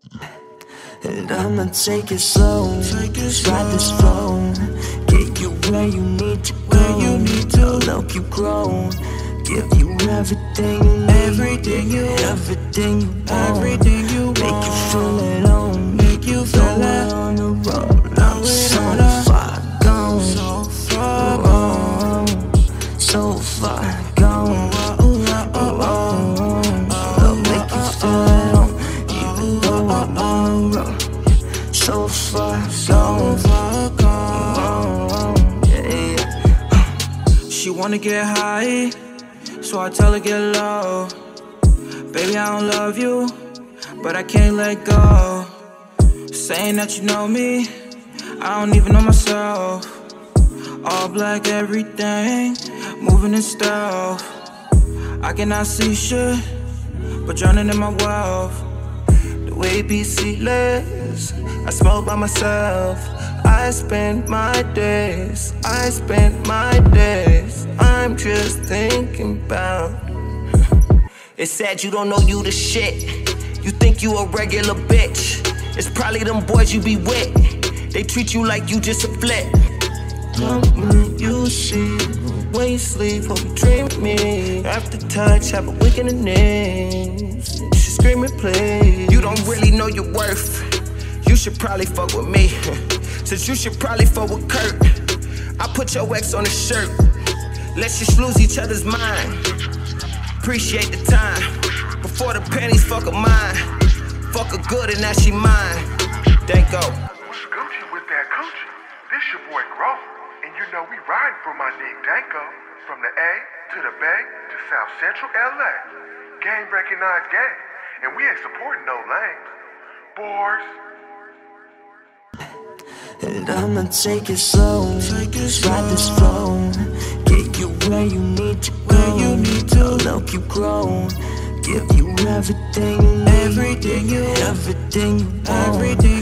And I'ma take it slow, ride this flow, get you where you need to go. I'll help you grow, give you everything you need, everything you want, make you feel at home, throw it on the road. I'm so far gone, so far gone. I'll make you feel at home, even though I'm on the road. So far gone, yeah. She wanna get high, so I tell her get low. Baby, I don't love you, but I can't let go. Saying that you know me, I don't even know myself. All black everything, moving in stealth. I cannot see shit, but drowning in my wealth. The way be seatless, I smoke by myself. I spend my days, I'm just thinking about. It's sad you don't know you the shit. You think you a regular bitch. It's probably them boys you be with. They treat you like you just a flick. You see, when you sleep, hope you dream of me. After touch, have a week in the knees. She screaming, please. You don't really know your worth. You should probably fuck with me. Since you should probably fuck with Kurt. I put your ex on his shirt. Let's just lose each other's mind. Appreciate the time. Before the panties fuck her mine. Fuck her good and now she mine. Danko. What's Gucci with that coochie? This your boy Grover. And you know we riding for my nigga Danko. From the A to the Bay to South Central LA. Game recognized game. And we ain't supporting no lanes. Boys. And I'ma take it slow, ride this flow, get you where you need to go. I'll help you grow, give you everything you need, everything you want.